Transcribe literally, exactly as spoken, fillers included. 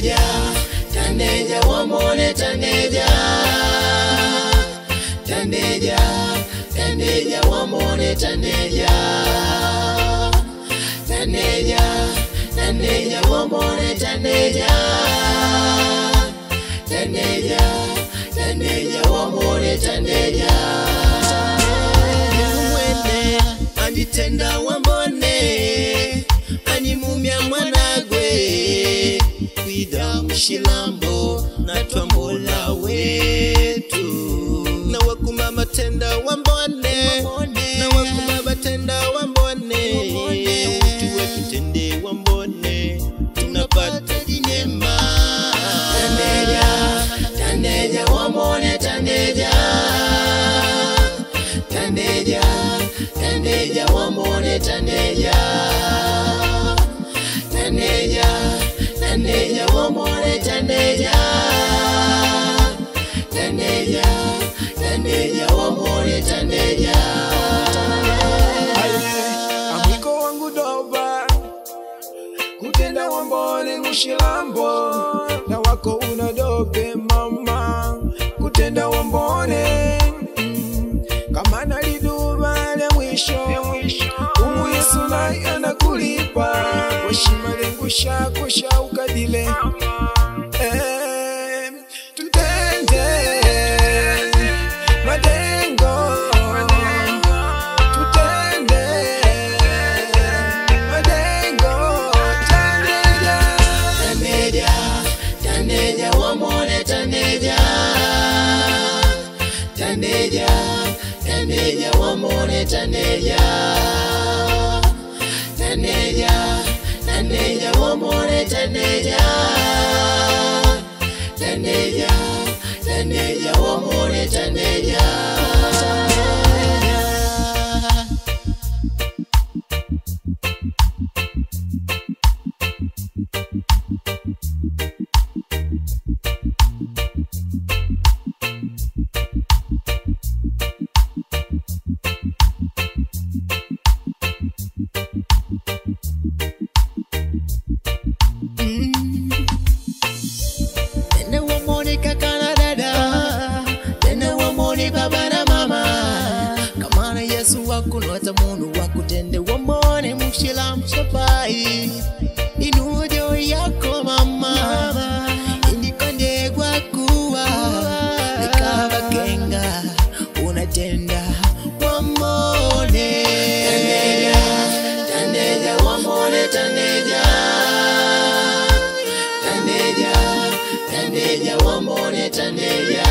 Taneja, taneja wamone taneja. Taneja, taneja wamone taneja. Taneja, taneja wamone taneja. Taneja, taneja wamone taneja. Mwene anditenda wambone, animumya mwanagwe. Kwida mshilambo na twamola wetu. Na wakuma matenda wambone, na wakuma matenda wambone. Utu wetu tende wambone, tunapata dinema. Taneja, taneja wambone taneja. Taneja, taneja wambone taneja. Taneja, taneja wambone taneja. Taneja, taneja wambone taneja. Amiko wangu doba kutenda wambone mushilambo. Na wako unadobe mama kutenda wambone. Kama naliduba le mwisho umu Yesu naye anakulipa. Washima lengu shako shaukadile. Eh, tutende madengo. Tutende madengo. Taneja, Taneja, taneja wambone taneja. Taneja, taneja wambone taneja. Taneja, taneja wambone taneja. Taneja, taneja wambone taneja. Tene wamone kaka na dada, tene wamone baba na mama. Kama na Yesu wakunota munu wakutende wamone mushila mshapai. Inujo yako mama, indikonde kwa kuwa nikaba kenga unatenda wamone. Taneja, taneja wamone taneja. Taneja, taneja wambone taneja.